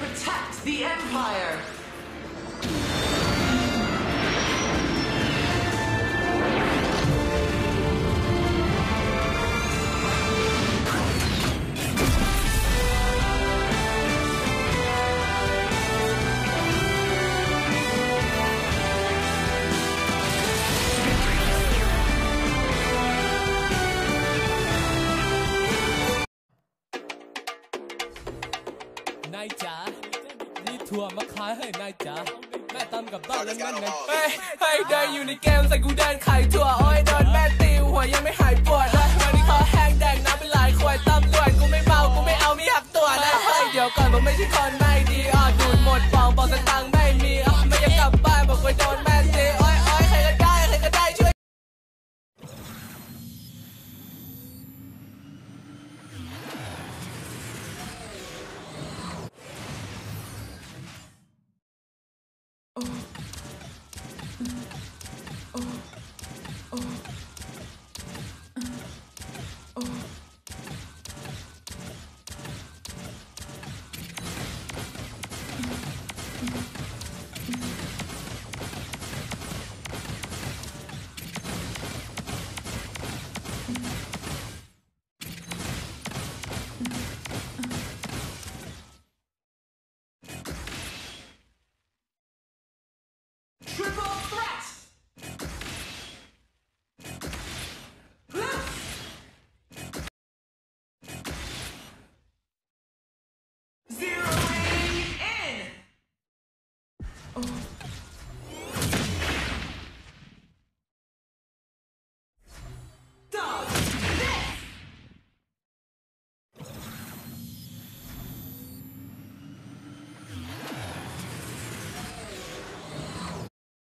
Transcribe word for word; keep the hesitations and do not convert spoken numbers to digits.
protect the Empire. นายจ๋านี่ถั่วมาขายให้นายจ๋าแม่ตำกับบ้านแล้วนั่นไงเฮ้ยเฮ้ยเดินอยู่ในเกมใส่กูเดินขายถั่วโอ้ยโดนแม่ตีหัวยังไม่หายปวดเลยวันนี้คอแห้งแดงน้ำเป็นหลายขวดตำรวจกูไม่เมากูไม่เอาไม่หักตัวนะเฮ้ยเดี๋ยวก่อนผมไม่ใช่คนไม่ดีอ่ะดูดหมดปองบอกสตังค์ไม่มีอ่ะไม่อยากกลับบ้านบอกว่าโดนแม่ตีโอ้ยโอ้ยใครก็ได้ใครก็ได้ช่วย Triple threat! Zeroing in! Oh.